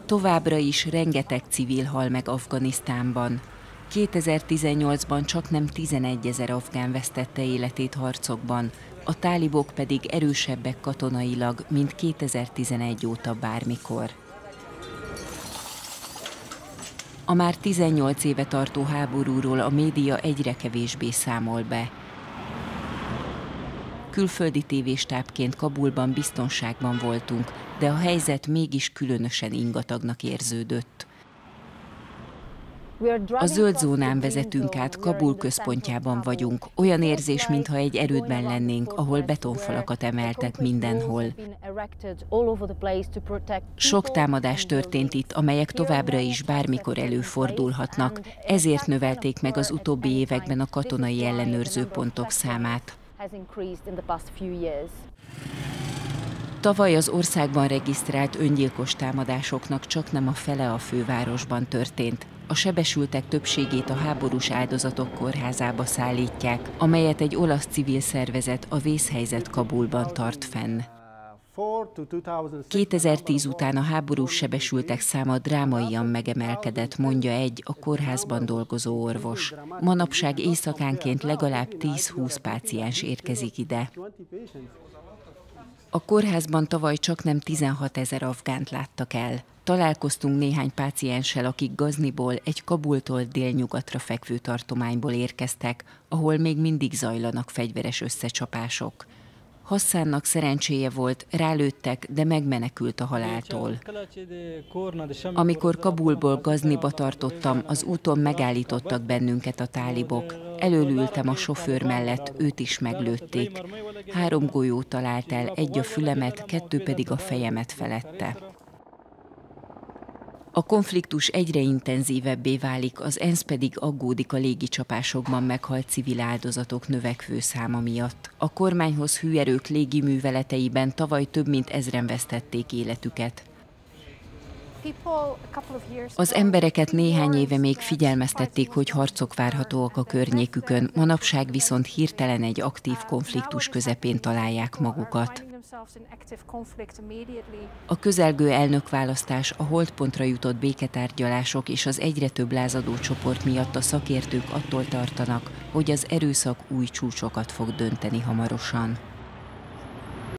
Továbbra is rengeteg civil hal meg Afganisztánban. 2018-ban csaknem 11 000 afgán vesztette életét harcokban, a tálibok pedig erősebbek katonailag, mint 2011 óta bármikor. A már 18 éve tartó háborúról a média egyre kevésbé számol be. Külföldi tévéstábként Kabulban biztonságban voltunk, de a helyzet mégis különösen ingatagnak érződött. A zöld zónán vezetünk át, Kabul központjában vagyunk. Olyan érzés, mintha egy erődben lennénk, ahol betonfalakat emeltek mindenhol. Sok támadás történt itt, amelyek továbbra is bármikor előfordulhatnak, ezért növelték meg az utóbbi években a katonai ellenőrzőpontok számát. Tavaly az országban regisztrált öngyilkos támadásoknak csaknem a fele a fővárosban történt. A sebesültek többségét a háborús áldozatok kórházába szállítják, amelyet egy olasz civil szervezet, a Vészhelyzet Kabulban tart fenn. 2010 után a háborús sebesültek száma drámaian megemelkedett, mondja egy a kórházban dolgozó orvos. Manapság éjszakánként legalább 10-20 páciens érkezik ide. A kórházban tavaly csaknem 16 000 afgánt láttak el. Találkoztunk néhány pácienssel, akik Gazniból, egy Kabultól délnyugatra fekvő tartományból érkeztek, ahol még mindig zajlanak fegyveres összecsapások. Hasszánnak szerencséje volt, rálőttek, de megmenekült a haláltól. Amikor Kabulból Gazniba tartottam, az úton megállítottak bennünket a tálibok. Elől a sofőr mellett, őt is meglőtték. 3 golyó talált el, egy a fülemet, 2 pedig a fejemet felette. A konfliktus egyre intenzívebbé válik, az ENSZ pedig aggódik a légicsapásokban meghalt civil áldozatok növekvő száma miatt. A kormányhoz hű erők légiműveleteiben tavaly több mint 1000-en vesztették életüket. Az embereket néhány éve még figyelmeztették, hogy harcok várhatóak a környékükön, manapság viszont hirtelen egy aktív konfliktus közepén találják magukat. A közelgő elnökválasztás, a holtpontra jutott béketárgyalások és az egyre több lázadó csoport miatt a szakértők attól tartanak, hogy az erőszak új csúcsokat fog dönteni hamarosan.